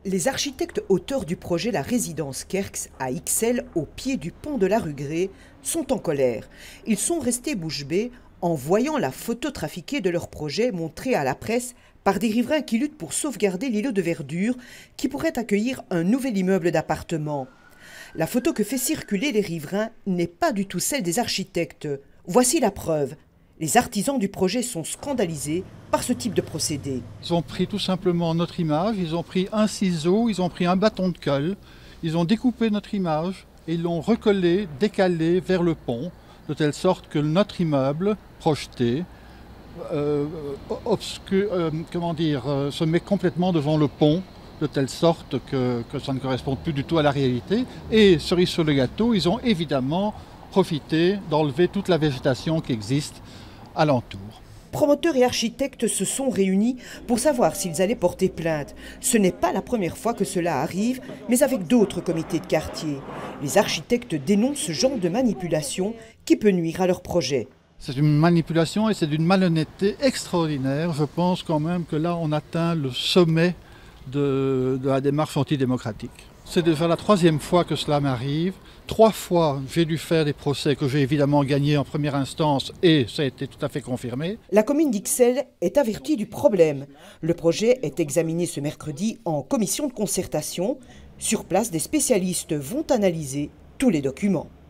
Les architectes auteurs du projet La Résidence Kerx à Ixelles, au pied du pont de la Rugrée, sont en colère. Ils sont restés bouche bée en voyant la photo trafiquée de leur projet montrée à la presse par des riverains qui luttent pour sauvegarder l'îlot de verdure qui pourrait accueillir un nouvel immeuble d'appartements. La photo que fait circuler les riverains n'est pas du tout celle des architectes. Voici la preuve. Les artisans du projet sont scandalisés par ce type de procédé. Ils ont pris tout simplement notre image, ils ont pris un ciseau, ils ont pris un bâton de colle, ils ont découpé notre image et ils l'ont recollé, décalé vers le pont, de telle sorte que notre immeuble projeté se met complètement devant le pont, de telle sorte que ça ne correspond plus du tout à la réalité. Et cerise sur le gâteau, ils ont évidemment profité d'enlever toute la végétation qui existe alentour. Promoteurs et architectes se sont réunis pour savoir s'ils allaient porter plainte. Ce n'est pas la première fois que cela arrive, mais avec d'autres comités de quartier. Les architectes dénoncent ce genre de manipulation qui peut nuire à leur projet. C'est une manipulation et c'est d'une malhonnêteté extraordinaire. Je pense quand même que là, on atteint le sommet de la démarche antidémocratique. C'est déjà la troisième fois que cela m'arrive. 3 fois, j'ai dû faire des procès que j'ai évidemment gagnés en première instance et ça a été tout à fait confirmé. La commune d'Ixelles est avertie du problème. Le projet est examiné ce mercredi en commission de concertation. Sur place, des spécialistes vont analyser tous les documents.